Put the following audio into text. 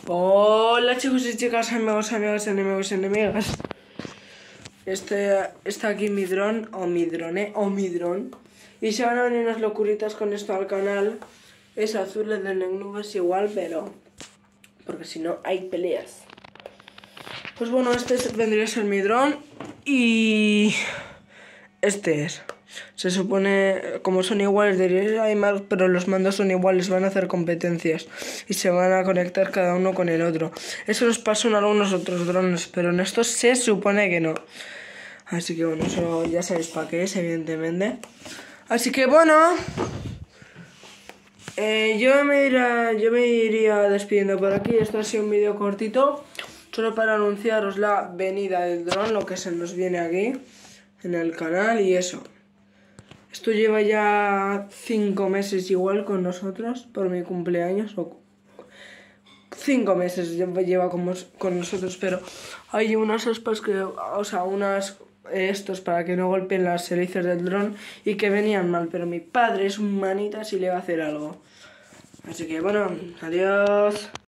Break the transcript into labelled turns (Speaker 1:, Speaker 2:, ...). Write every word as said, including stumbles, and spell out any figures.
Speaker 1: Hola chicos y chicas, amigos, amigos, enemigos, enemigas. Este, está aquí mi dron, o mi drone, o mi dron. Y se van a venir unas locuritas con esto al canal. Es azul, el de nubes igual, pero... porque si no, hay peleas. Pues bueno, este vendría a ser mi dron. Y... este es. Se supone, como son iguales, diría hay más, pero los mandos son iguales, van a hacer competencias y se van a conectar cada uno con el otro. Eso nos pasó en algunos otros drones, pero en estos se supone que no. Así que bueno, eso ya sabéis para qué es, evidentemente. Así que bueno, eh, yo, me iría, yo me iría despidiendo por aquí. Esto ha sido un vídeo cortito, solo para anunciaros la venida del dron, lo que se nos viene aquí en el canal y eso. Esto lleva ya cinco meses igual con nosotros, por mi cumpleaños, o cinco meses lleva con, con nosotros, pero hay unas aspas que, o sea, unas estos para que no golpeen las hélices del dron y que venían mal, pero mi padre es un manitas y le va a hacer algo. Así que bueno, adiós.